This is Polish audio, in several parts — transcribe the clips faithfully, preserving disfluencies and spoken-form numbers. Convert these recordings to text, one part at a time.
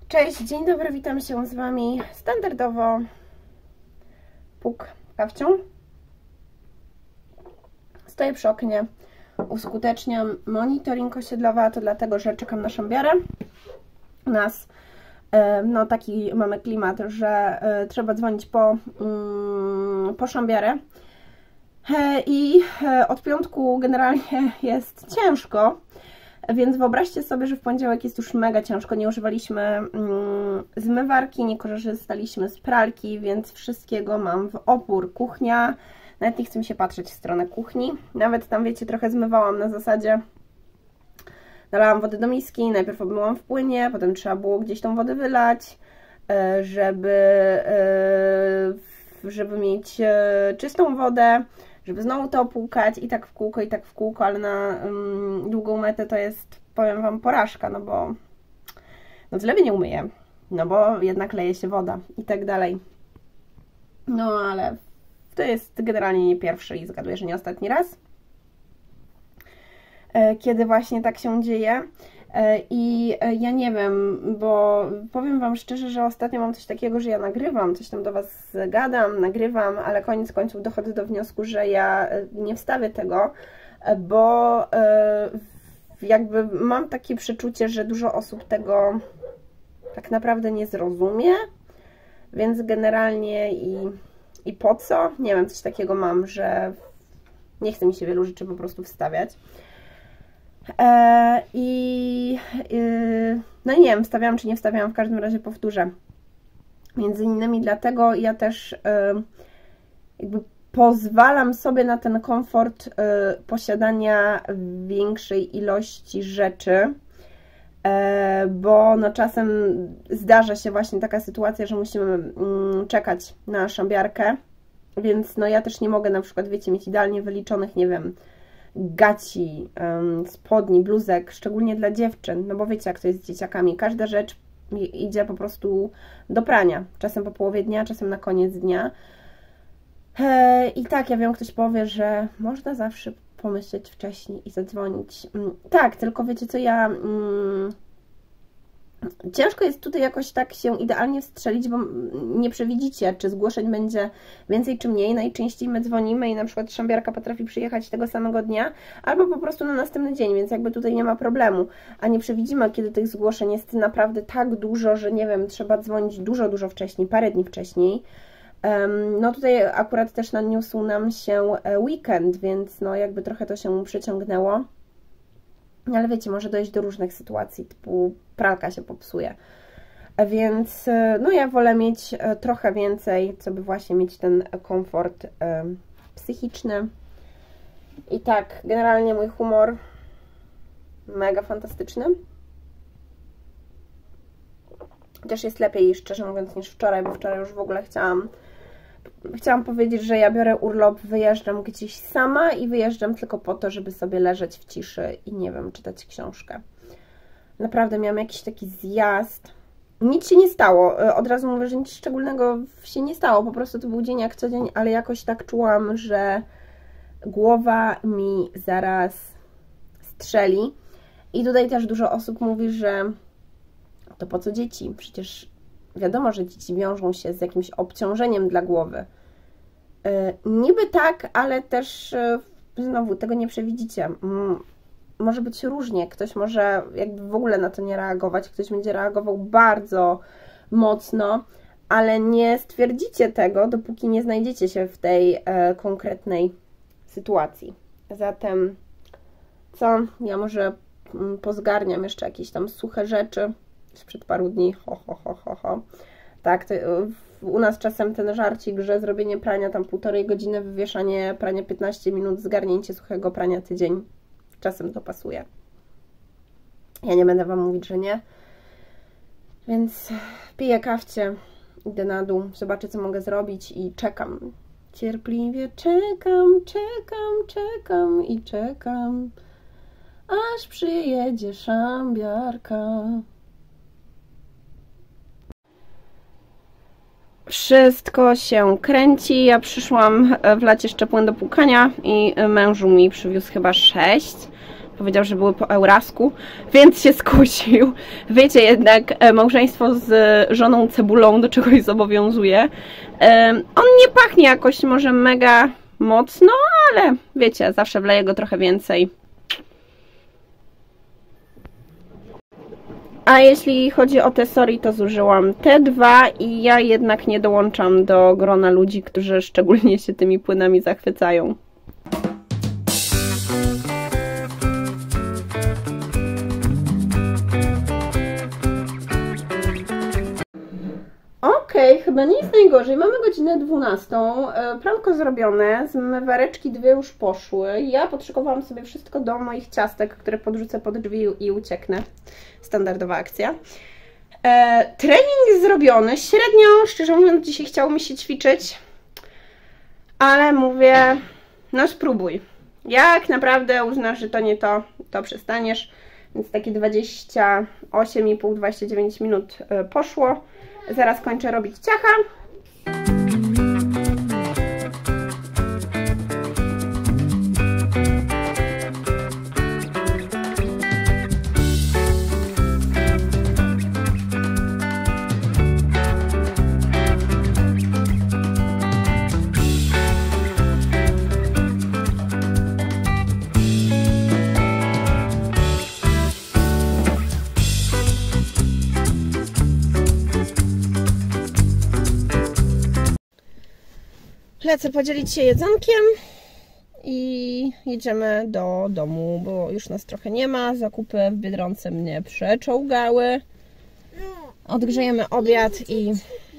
Cześć, dzień dobry, witam się z Wami standardowo puk kawcią. Stoję przy oknie, uskuteczniam monitoring osiedlowy, a to dlatego, że czekam na szambiarę. U nas no taki mamy klimat, że trzeba dzwonić po, po szambiarę i od piątku generalnie jest ciężko. Więc wyobraźcie sobie, że w poniedziałek jest już mega ciężko, nie używaliśmy mm, zmywarki, nie korzystaliśmy z pralki, więc wszystkiego mam w opór. Kuchnia, nawet nie chcę mi się patrzeć w stronę kuchni, nawet tam wiecie, trochę zmywałam na zasadzie, nalałam wody do miski, najpierw obmyłam w płynie, potem trzeba było gdzieś tą wodę wylać, żeby, żeby mieć czystą wodę, żeby znowu to opłukać i tak w kółko, i tak w kółko, ale na um, długą metę to jest, powiem Wam, porażka, no bo no zlewy nie umyję, no bo jednak leje się woda i tak dalej. No ale to jest generalnie nie pierwszy i zgaduję, że nie ostatni raz, kiedy właśnie tak się dzieje. I ja nie wiem, bo powiem Wam szczerze, że ostatnio mam coś takiego, że ja nagrywam, coś tam do Was gadam, nagrywam, ale koniec końców dochodzę do wniosku, że ja nie wstawię tego, bo jakby mam takie przeczucie, że dużo osób tego tak naprawdę nie zrozumie, więc generalnie i, i po co? Nie wiem, coś takiego mam, że nie chce mi się wielu rzeczy po prostu wstawiać. Eee, i, yy, no i nie wiem, wstawiałam czy nie wstawiałam, w każdym razie powtórzę. Między innymi dlatego ja też yy, jakby pozwalam sobie na ten komfort yy, posiadania większej ilości rzeczy, yy, bo no czasem zdarza się właśnie taka sytuacja, że musimy yy, czekać na szambiarkę, więc no ja też nie mogę na przykład, wiecie, mieć idealnie wyliczonych, nie wiem, gaci, spodni, bluzek, szczególnie dla dziewczyn, no bo wiecie, jak to jest z dzieciakami, każda rzecz idzie po prostu do prania, czasem po połowie dnia, czasem na koniec dnia. I tak, ja wiem, ktoś powie, że można zawsze pomyśleć wcześniej i zadzwonić. Tak, tylko wiecie co, ja ciężko jest tutaj jakoś tak się idealnie wstrzelić, bo nie przewidzicie, czy zgłoszeń będzie więcej, czy mniej. Najczęściej my dzwonimy i na przykład szambiarka potrafi przyjechać tego samego dnia, albo po prostu na następny dzień, więc jakby tutaj nie ma problemu. A nie przewidzimy, kiedy tych zgłoszeń jest naprawdę tak dużo, że nie wiem, trzeba dzwonić dużo, dużo wcześniej, parę dni wcześniej. No tutaj akurat też naniósł nam się weekend, więc no jakby trochę to się przeciągnęło. Ale wiecie, może dojść do różnych sytuacji, typu pralka się popsuje. Więc no ja wolę mieć trochę więcej, co by właśnie mieć ten komfort y, psychiczny. I tak, generalnie mój humor mega fantastyczny. Chociaż jest lepiej, szczerze mówiąc, niż wczoraj, bo wczoraj już w ogóle chciałam Chciałam powiedzieć, że ja biorę urlop, wyjeżdżam gdzieś sama i wyjeżdżam tylko po to, żeby sobie leżeć w ciszy i nie wiem, czytać książkę. Naprawdę miałam jakiś taki zjazd. Nic się nie stało. Od razu mówię, że nic szczególnego się nie stało. Po prostu to był dzień jak co dzień, ale jakoś tak czułam, że głowa mi zaraz strzeli. I tutaj też dużo osób mówi, że to po co dzieci? Przecież wiadomo, że dzieci wiążą się z jakimś obciążeniem dla głowy. Yy, niby tak, ale też yy, znowu tego nie przewidzicie. Yy, może być różnie. Ktoś może jakby w ogóle na to nie reagować, ktoś będzie reagował bardzo mocno, ale nie stwierdzicie tego, dopóki nie znajdziecie się w tej yy, konkretnej sytuacji. Zatem co? Ja może yy, pozgarniam jeszcze jakieś tam suche rzeczy sprzed paru dni, ho, ho, ho, ho, ho. Tak, to, u nas czasem ten żarcik, że zrobienie prania tam półtorej godziny, wywieszanie prania piętnaście minut, zgarnięcie suchego prania tydzień, czasem to pasuje. Ja nie będę Wam mówić, że nie. Więc piję kawcie, idę na dół, zobaczę, co mogę zrobić i czekam. Cierpliwie czekam, czekam, czekam i czekam, aż przyjedzie szambiarka. Wszystko się kręci. Ja przyszłam wlać jeszcze płyn do płukania i mężu mi przywiózł chyba sześć. Powiedział, że były po Eurasku, więc się skusił. Wiecie, jednak małżeństwo z żoną cebulą do czegoś zobowiązuje. On nie pachnie jakoś może mega mocno, ale wiecie, zawsze wleję go trochę więcej. A jeśli chodzi o te sory, to zużyłam te dwa i ja jednak nie dołączam do grona ludzi, którzy szczególnie się tymi płynami zachwycają. Okej, okay, chyba nie jest najgorzej. Mamy godzinę dwunastą, pranko zrobione, zmywareczki dwie już poszły. Ja podszykowałam sobie wszystko do moich ciastek, które podrzucę pod drzwi i ucieknę. Standardowa akcja. E, trening zrobiony, średnio, szczerze mówiąc, dzisiaj chciało mi się ćwiczyć, ale mówię, no spróbuj. Jak naprawdę uznasz, że to nie to, to przestaniesz. Więc takie dwadzieścia osiem i pół do dwudziestu dziewięciu minut poszło. Zaraz kończę robić ciacha. Lecę podzielić się jedzonkiem i jedziemy do domu, bo już nas trochę nie ma. Zakupy w Biedronce mnie przeczołgały. Odgrzejemy obiad i...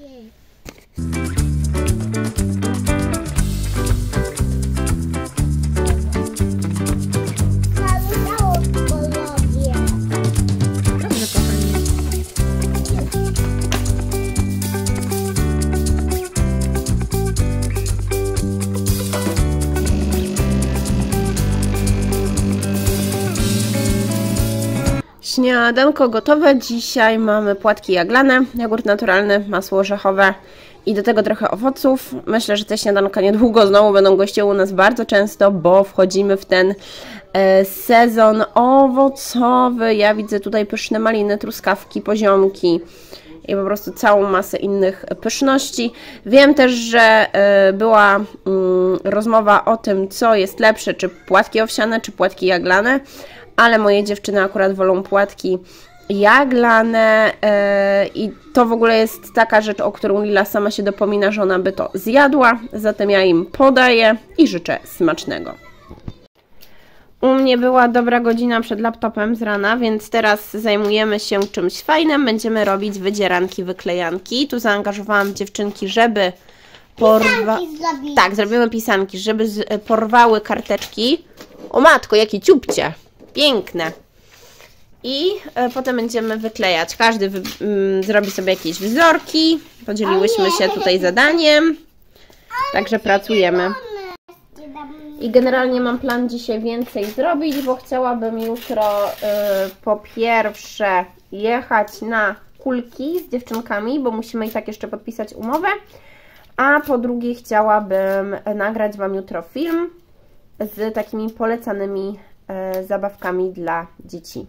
Śniadanko gotowe. Dzisiaj mamy płatki jaglane, jogurt naturalny, masło orzechowe i do tego trochę owoców. Myślę, że te śniadanka niedługo znowu będą gościły u nas bardzo często, bo wchodzimy w ten e, sezon owocowy. Ja widzę tutaj pyszne maliny, truskawki, poziomki i po prostu całą masę innych pyszności. Wiem też, że e, była mm, rozmowa o tym, co jest lepsze, czy płatki owsiane, czy płatki jaglane. Ale moje dziewczyny akurat wolą płatki jaglane yy, i to w ogóle jest taka rzecz, o którą Lila sama się dopomina, że ona by to zjadła, zatem ja im podaję i życzę smacznego. U mnie była dobra godzina przed laptopem z rana, więc teraz zajmujemy się czymś fajnym, będziemy robić wydzieranki, wyklejanki. Tu zaangażowałam dziewczynki, żeby porwa... Tak, zrobimy pisanki, żeby z... porwały karteczki. O matko, jakie ciupcie! Piękne. I e, potem będziemy wyklejać. Każdy wy, mm, zrobi sobie jakieś wzorki. Podzieliłyśmy się tutaj zadaniem. Także pracujemy. I generalnie mam plan dzisiaj więcej zrobić, bo chciałabym jutro y, po pierwsze jechać na kulki z dziewczynkami, bo musimy i tak jeszcze podpisać umowę. A po drugie chciałabym nagrać Wam jutro film z takimi polecanymi zabawkami dla dzieci.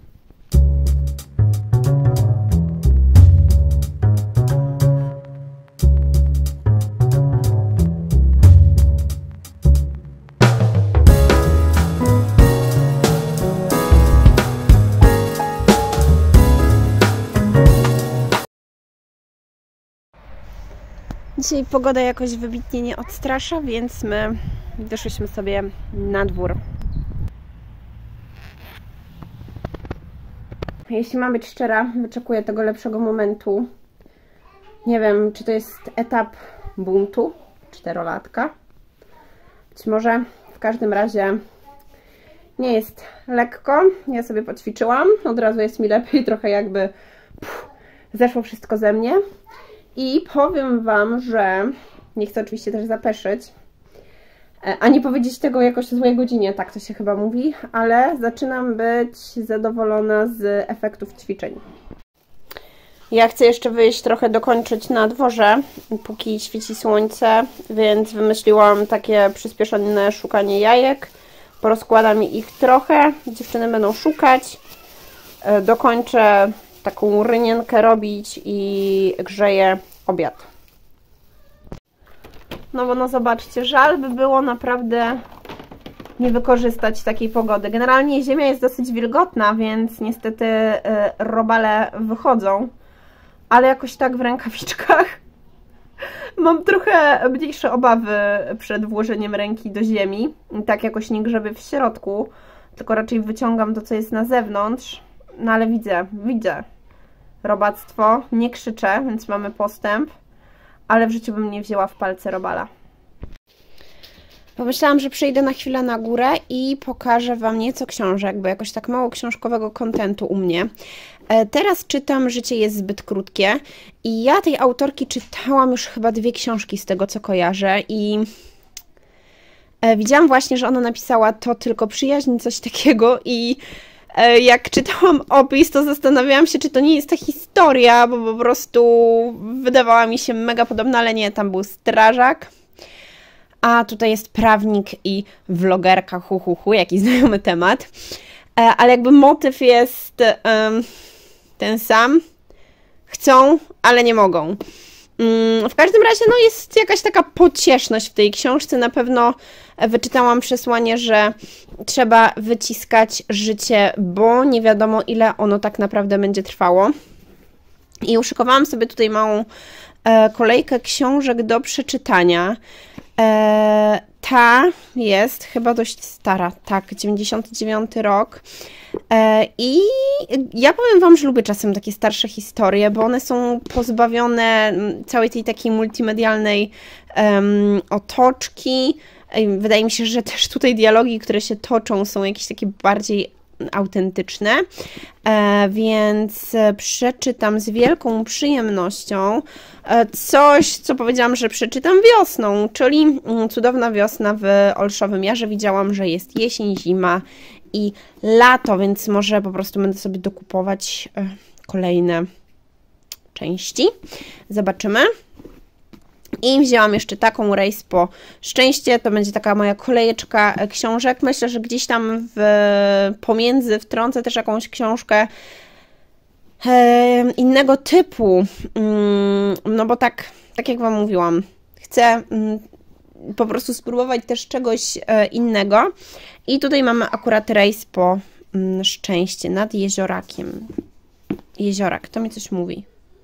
Dzisiaj pogoda jakoś wybitnie nie odstrasza, więc my wyszliśmy sobie na dwór. Jeśli mam być szczera, wyczekuję tego lepszego momentu. Nie wiem, czy to jest etap buntu czterolatka. Być może, w każdym razie nie jest lekko. Ja sobie poćwiczyłam, od razu jest mi lepiej, trochę jakby pff, zeszło wszystko ze mnie. I powiem Wam, że nie chcę oczywiście też zapeszyć, ani powiedzieć tego jakoś o złej godzinie, tak to się chyba mówi, ale zaczynam być zadowolona z efektów ćwiczeń. Ja chcę jeszcze wyjść trochę dokończyć na dworze, póki świeci słońce, więc wymyśliłam takie przyspieszone szukanie jajek. Porozkładam ich trochę, dziewczyny będą szukać. Dokończę taką rynienkę robić i grzeję obiad. No bo no zobaczcie, żal by było naprawdę nie wykorzystać takiej pogody. Generalnie ziemia jest dosyć wilgotna, więc niestety robale wychodzą, ale jakoś tak w rękawiczkach mam trochę mniejsze obawy przed włożeniem ręki do ziemi. Tak jakoś nie grzebię w środku, tylko raczej wyciągam to, co jest na zewnątrz. No ale widzę, widzę robactwo, nie krzyczę, więc mamy postęp, ale w życiu bym nie wzięła w palce robala. Pomyślałam, że przyjdę na chwilę na górę i pokażę Wam nieco książek, bo jakoś tak mało książkowego kontentu u mnie. Teraz czytam Życie jest zbyt krótkie i ja tej autorki czytałam już chyba dwie książki z tego, co kojarzę i widziałam właśnie, że ona napisała To tylko przyjaźń, coś takiego i jak czytałam opis, to zastanawiałam się, czy to nie jest ta historia, bo po prostu wydawała mi się mega podobna, ale nie, tam był strażak. A tutaj jest prawnik i vlogerka, hu, hu, hu, jaki znajomy temat. Ale jakby motyw jest um, ten sam. Chcą, ale nie mogą. Um, w każdym razie no jest jakaś taka pocieszność w tej książce. Na pewno wyczytałam przesłanie, że trzeba wyciskać życie, bo nie wiadomo, ile ono tak naprawdę będzie trwało. I uszykowałam sobie tutaj małą e, kolejkę książek do przeczytania. E, ta jest chyba dość stara, tak, dziewięćdziesiąty dziewiąty rok. E, I ja powiem Wam, że lubię czasem takie starsze historie, bo one są pozbawione całej tej takiej multimedialnej um, otoczki. Wydaje mi się, że też tutaj dialogi, które się toczą, są jakieś takie bardziej autentyczne, e, więc przeczytam z wielką przyjemnością coś, co powiedziałam, że przeczytam wiosną, czyli Cudowna wiosna w Olszowym Jarze. Widziałam, że jest jesień, zima i lato, więc może po prostu będę sobie dokupować kolejne części. Zobaczymy. I wzięłam jeszcze taką Rejs po szczęście, to będzie taka moja kolejeczka książek. Myślę, że gdzieś tam w, pomiędzy wtrącę też jakąś książkę e, innego typu, mm, no bo tak, tak jak Wam mówiłam, chcę mm, po prostu spróbować też czegoś e, innego. I tutaj mamy akurat Rejs po mm, szczęście nad jeziorakiem. Jeziorak, to mi coś mówi.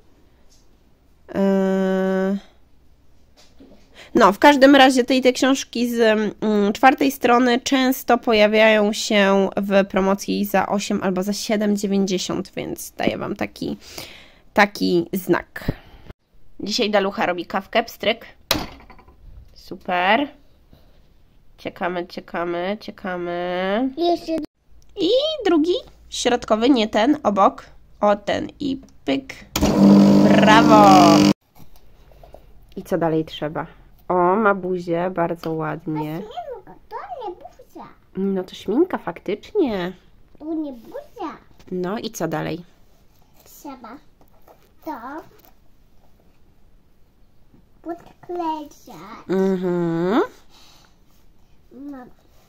Yy... No, w każdym razie tej te książki z mm, czwartej strony często pojawiają się w promocji za osiem albo za siedem dziewięćdziesiąt, więc daję Wam taki, taki znak. Dzisiaj Dalucha robi kawkę, pstryk. Super. Ciekamy, ciekamy, ciekamy. Jeszcze. I drugi, środkowy, nie ten, obok. O, ten i pyk. Brawo! I co dalej trzeba? O, ma buzię, bardzo ładnie. To nie buzia. No to śminka, faktycznie. To nie buzia. No i co dalej? Trzeba to podklejać. Mhm. No.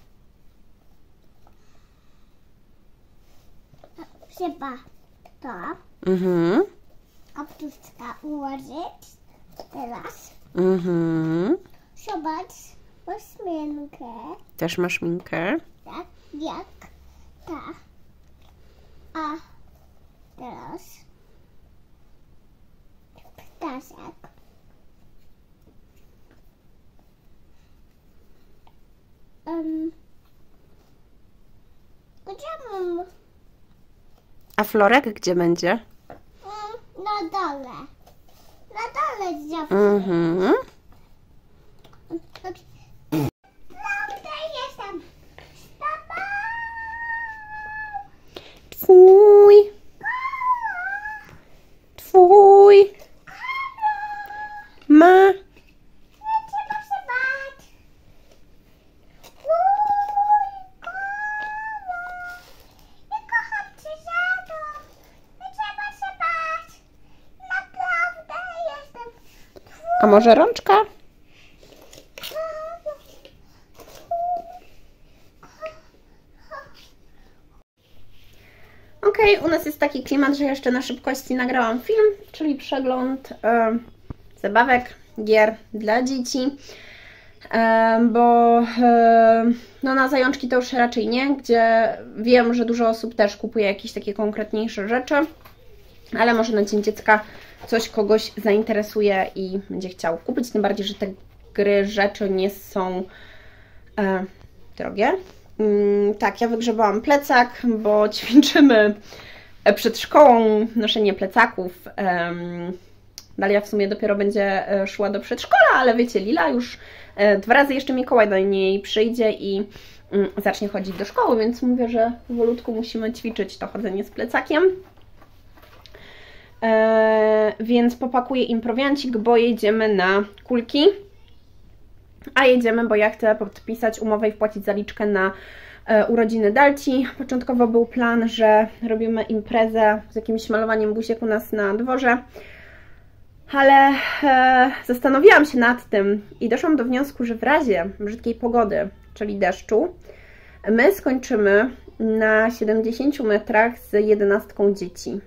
Trzeba to Mhm. kapustkę ułożyć. Teraz. Mhm. Zobacz, masz szminkę. Też masz minkę. Tak, jak ta. A teraz ptaszek. Um, gdzie mam? A Florek gdzie będzie? Um, na dole. Na dole zawsze. Mhm. Prawda jestem. Stapa. Twój. Twój. Ma. Nie trzeba się bać. Uj, koło. Nie kocham cię za to. Nie trzeba się bać. Naprawdę jestem. A może rączka? jest taki klimat, że jeszcze na szybkości nagrałam film, czyli przegląd e, zabawek, gier dla dzieci, e, bo e, no na zajączki to już raczej nie, gdzie wiem, że dużo osób też kupuje jakieś takie konkretniejsze rzeczy, ale może na Dzień Dziecka coś kogoś zainteresuje i będzie chciał kupić, tym bardziej, że te gry, rzeczy nie są e, drogie. Mm, tak, ja wygrzebałam plecak, bo ćwiczymy przed szkołą noszenie plecaków. Um, Dalia w sumie dopiero będzie szła do przedszkola, ale wiecie, Lila już e, dwa razy jeszcze Mikołaj do niej przyjdzie i mm, zacznie chodzić do szkoły, więc mówię, że powolutku musimy ćwiczyć to chodzenie z plecakiem. E, więc popakuję im prowiancik, bo jedziemy na kulki. A jedziemy, bo ja chcę podpisać umowę i wpłacić zaliczkę na e, urodziny Dalci. Początkowo był plan, że robimy imprezę z jakimś malowaniem buziek u nas na dworze, ale e, zastanowiłam się nad tym i doszłam do wniosku, że w razie brzydkiej pogody, czyli deszczu, my skończymy na siedemdziesięciu metrach z jedenastką dzieci.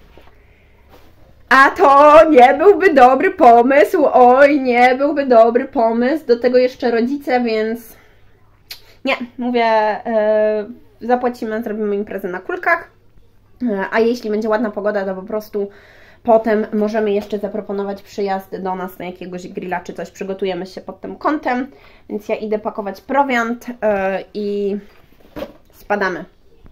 A to nie byłby dobry pomysł, oj, nie byłby dobry pomysł, do tego jeszcze rodzice, więc nie, mówię, yy, zapłacimy, zrobimy imprezę na kulkach, yy, a jeśli będzie ładna pogoda, to po prostu potem możemy jeszcze zaproponować przyjazd do nas na jakiegoś grilla czy coś, przygotujemy się pod tym kątem, więc ja idę pakować prowiant yy, i spadamy.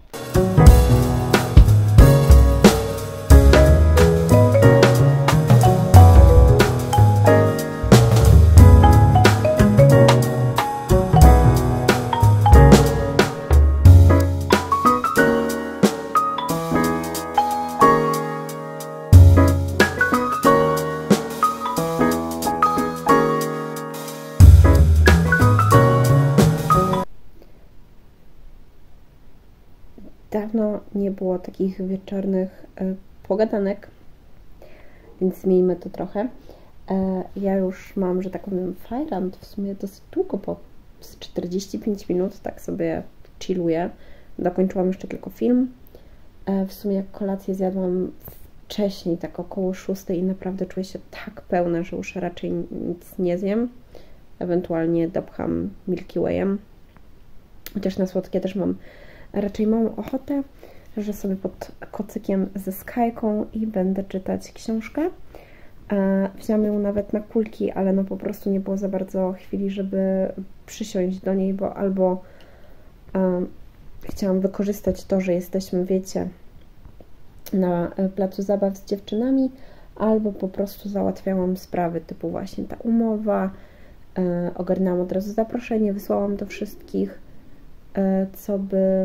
Dawno nie było takich wieczornych y, pogadanek, więc zmieńmy to trochę. E, ja już mam, że tak powiem, fajrant w sumie dosyć długo, bo z czterdzieści pięć minut tak sobie chilluję. Dokończyłam jeszcze tylko film. E, w sumie kolację zjadłam wcześniej, tak około szóstej i naprawdę czuję się tak pełna, że już raczej nic nie zjem. Ewentualnie dopcham Milky Wayem. Chociaż na słodkie też mam raczej małą ochotę, że sobie pod kocykiem ze Skajką i będę czytać książkę. E, wziąłam ją nawet na kulki, ale no po prostu nie było za bardzo chwili, żeby przysiąść do niej, bo albo e, chciałam wykorzystać to, że jesteśmy, wiecie, na placu zabaw z dziewczynami, albo po prostu załatwiałam sprawy typu właśnie ta umowa, e, ogarnęłam od razu zaproszenie, wysłałam do wszystkich, e, co by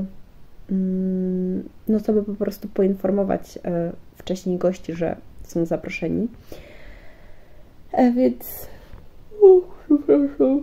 no co by po prostu poinformować e, wcześniej gości, że są zaproszeni. E, więc o, przepraszam.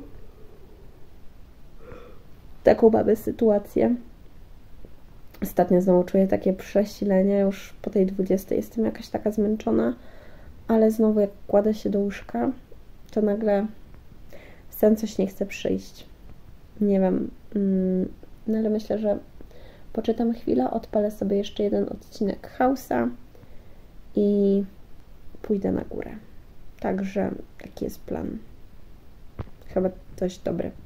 Taką mamy sytuację. Ostatnio znowu czuję takie przesilenie, już po tej dwudziestej jestem jakaś taka zmęczona, ale znowu jak kładę się do łóżka, to nagle sen coś nie chce przyjść. Nie wiem, mm, no ale myślę, że poczytam chwilę, odpalę sobie jeszcze jeden odcinek House'a i pójdę na górę. Także taki jest plan. Chyba dość dobry.